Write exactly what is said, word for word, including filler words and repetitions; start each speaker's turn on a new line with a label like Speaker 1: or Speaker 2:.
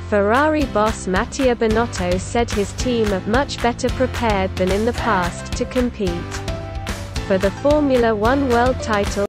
Speaker 1: Ferrari boss Matteo Binotto said his team are much better prepared than in the past to compete for the Formula One world title.